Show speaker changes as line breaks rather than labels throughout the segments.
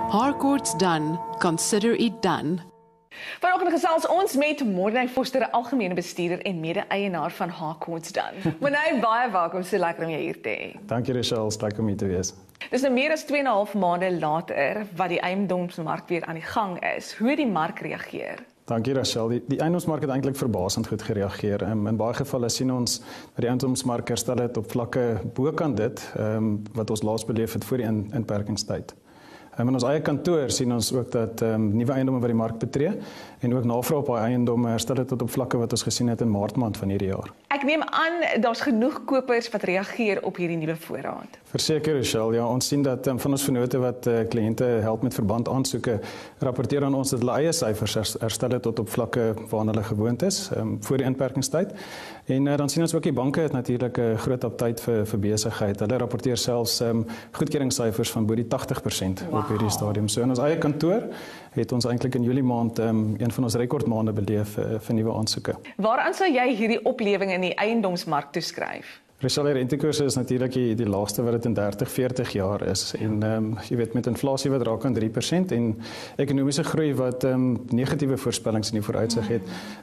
Harcourt's done, consider it done.
Vanoggend gesels ons met Morney Foster, 'n algemene bestuurder en mede-eienaar van Harcourt's done. Morney, baie welkom, so lekker om jou hier te hê.
Dankie Rochelle, lekker om hier te wees.
Dis nou meer as 2,5 maande later wat die eiendomsmark weer aan die gang is. Hoe het die mark reageer?
Dankie Rochelle. Die eiendomsmark het eintlik verbasend goed gereageer. In baie gevalle sien ons dat die eiendomsmark herstel het op vlakke bokant dit wat ons laas beleef het voor die inperkingstyd. In ons eie kantoor sien ons ook dat nuwe eiendomme wat die mark betree en ook navraag op daai eiendomme herstel het tot op vlakke wat ons gesien het in Maart maand van hierdie jaar.
Ek neem aan daar's genoeg kopers wat reageer op hierdie nuwe voorraad.
Verseker Rochelle, ja, ons sien dat van ons vennote wat kliënte help met verband aansoeke, rapporteer aan ons dat hulle eie syfers herstel het tot op vlakke waarna hulle gewoond is voor die inperkingstyd. En dan sien ons ook die banke het natuurlik 'n groot aptyd vir besigheid. Hulle rapporteer selfs goedkeringssyfers van bo die 80% op hierdie stadium. So in ons eie kantoor het ons eintlik in Julie maand een van ons rekordmaande beleef vir nuwe aansoeke.
Waaraan sou jy hierdie oplewing in die eiendomsmark toeskryf?
Rochelle, die rentekoerse is natuurlik die laagste wat dit in 30-40 jaar is en jy weet met inflasie wat raak aan 3% en ekonomiese groei wat negatiewe voorspellings in die vooruitsig het,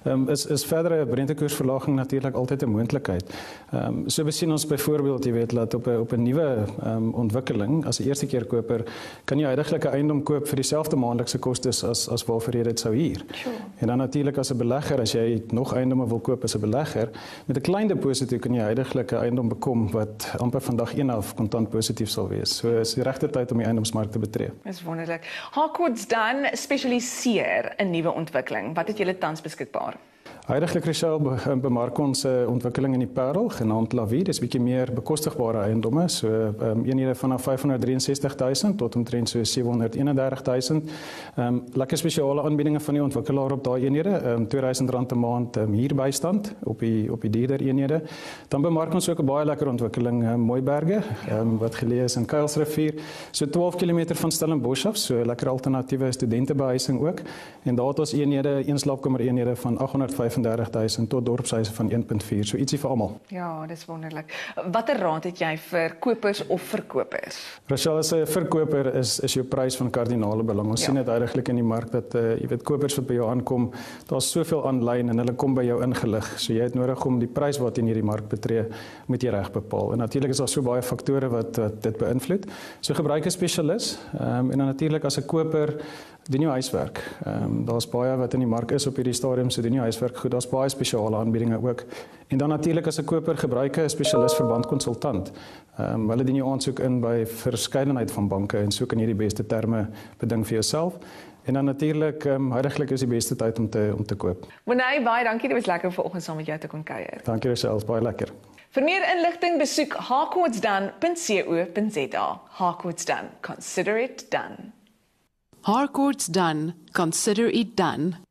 is verdere rentekoersverlaging natuurlik altyd 'n moontlikheid. So besien ons byvoorbeeld, jy weet, dat op 'n nuwe ontwikkeling as 'n eerste keer koper kan jy huidigelik 'n eiendom koop vir dieselfde maandelikse kostes as waarvoor jy dit sou huur. Sure. En dan natuurlik as 'n belegger, as jy nog eiendomme wil koop as 'n belegger, met 'n klein deposito kan jy huidigelik 'n eiendom bekom wat amper vandag 1/2 kontant positief sal wees. So is die regte tyd om die eiendomsmark te betree.
Dis wonderlik. Harcourt's done spesialiseer in nuwe ontwikkeling. Wat het julle tans beskikbaar?
Huidiglik Rochelle bemark ons 'n ontwikkeling in die Parel genaamd La Vie. Dis bietjie meer bekostigbare eiendomme, so eenhede vanaf 563.000 tot omtrent so 731.000. Lekker spesiale aanbiedinge van die ontwikkelaar op daai eenhede, R2000 'n maand huurbystand op die dierder eenhede. Dan bemark ons ook 'n baie lekker ontwikkeling Mooiberge, wat geleë is in Kuilsrivier, so 12 km van Stellenbosch af, so lekker alternatiewe studentebehuising ook. En daar het ons eenhede, een slaapkamer eenhede van 835.000 tot dorpshuise van 1.4, so ietsie vir almal.
Ja, dis wonderlik. Watter raad het jy vir kopers of verkopers?
Rochelle, as 'n verkoper is jou prys van kardinale belang. Ons sien dit uiteindelik in die mark dat jy weet kopers wat by jou aankom, daar's soveel aanlyn en hulle kom by jou ingelig. So jy het nodig om die prys wat in hierdie mark betree, moet jy reg bepaal. En natuurlik is daar so baie faktore wat dit beïnvloed. So gebruik 'n spesialis en dan natuurlik as 'n koper doen jou huiswerk. Daar's baie wat in die mark is op hierdie stadium, so doen jou huiswerk goed. Daar's baie spesiale aanbiedinge ook. En dan natuurlik as 'n koper gebruik 'n spesialis verbandkonsultant. Hulle doen jou aansoek in by verskeidenheid van banke en so kan jy die beste terme beding vir jouself. En dan natuurlik, huidiglik is die beste tyd om te koop.
Morney, baie dankie. Dit was lekker om vanoggend saam met jou te kon kuier.
Dankie Rochelle, baie lekker.
Vir meer inligting besoek harcourtsdone.co.za. Harcourt's done. Consider it done.
Harcourt's done, consider it done.